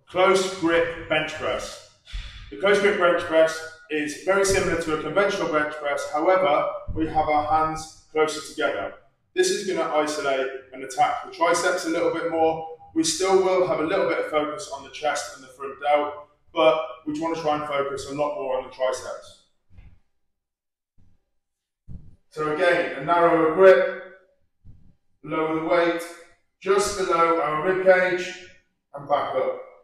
Close grip bench press. The close grip bench press is very similar to a conventional bench press, however, we have our hands closer together. This is going to isolate and attack the triceps a little bit more. We still will have a little bit of focus on the chest and the front delt, but we want to try and focus a lot more on the triceps. So again, a narrower grip, lower the weight, just below our rib cage, and back up.